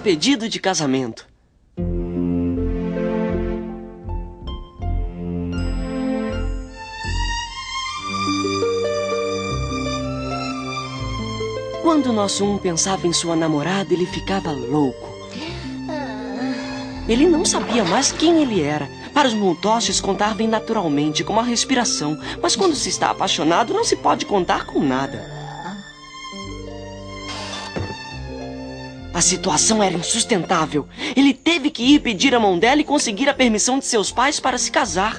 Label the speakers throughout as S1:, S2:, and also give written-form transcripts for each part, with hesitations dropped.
S1: pedido de casamento. Quando o nosso pensava em sua namorada, ele ficava louco. Ele não sabia mais quem ele era. Para os Moltoches, contar vem naturalmente, como a respiração. Mas quando se está apaixonado, não se pode contar com nada. A situação era insustentável. Ele teve que ir pedir a mão dela e conseguir a permissão de seus pais para se casar.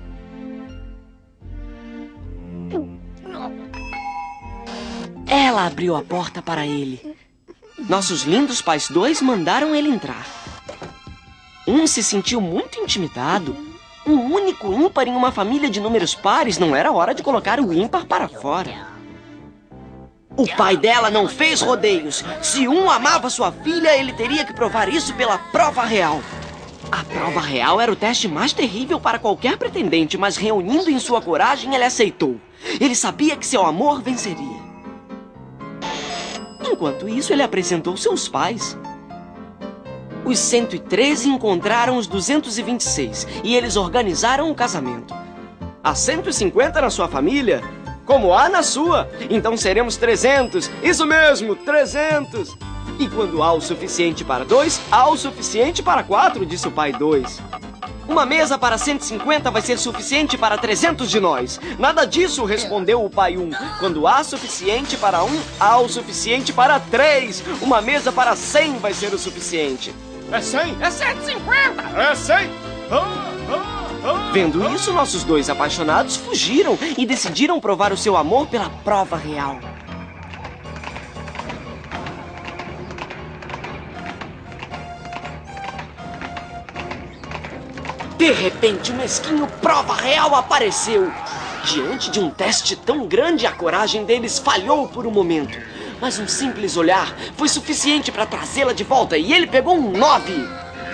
S1: Ela abriu a porta para ele. Nossos lindos pais dois mandaram ele entrar. Se sentiu muito intimidado. Um único ímpar em uma família de números pares, não era hora de colocar o ímpar para fora. O pai dela não fez rodeios. Se amava sua filha, ele teria que provar isso pela prova real. A prova real era o teste mais terrível para qualquer pretendente, mas reunindo em sua coragem, ele aceitou. Ele sabia que seu amor venceria. Enquanto isso, ele apresentou seus pais. Os 113 encontraram os 226 e eles organizaram o casamento. Há 150 na sua família, como há na sua. Então seremos 300. Isso mesmo, 300. E quando há o suficiente para 2, há o suficiente para 4, disse o pai 2. Uma mesa para 150 vai ser suficiente para 300 de nós. Nada disso, respondeu o pai 1. Quando há suficiente para 1, há o suficiente para 3. Uma mesa para 100 vai ser o suficiente.
S2: É 100?
S3: É 150!
S2: É 100!
S1: Vendo isso, nossos dois apaixonados fugiram e decidiram provar o seu amor pela prova real. De repente, o mesquinho prova real apareceu. Diante de um teste tão grande, a coragem deles falhou por um momento. Mas um simples olhar foi suficiente para trazê-la de volta e ele pegou um 9.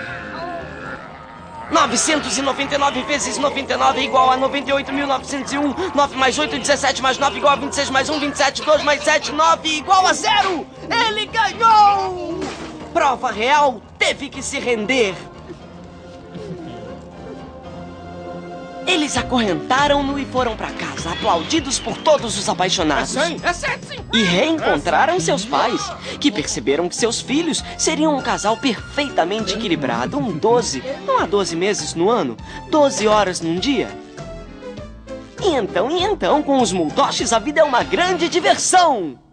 S1: 999 vezes 99 é igual a 98.901. 9 mais 8, 17 mais 9 igual a 26 mais 1, 27. 2 mais 7, 9 igual a 0. Ele ganhou! Prova real teve que se render. Eles acorrentaram-no e foram para casa, aplaudidos por todos os apaixonados.
S2: É 100?
S3: É 150!
S1: E reencontraram seus pais, que perceberam que seus filhos seriam um casal perfeitamente equilibrado. 12. Não há 12 meses no ano? 12 horas num dia? E então, com os Moltoches, a vida é uma grande diversão!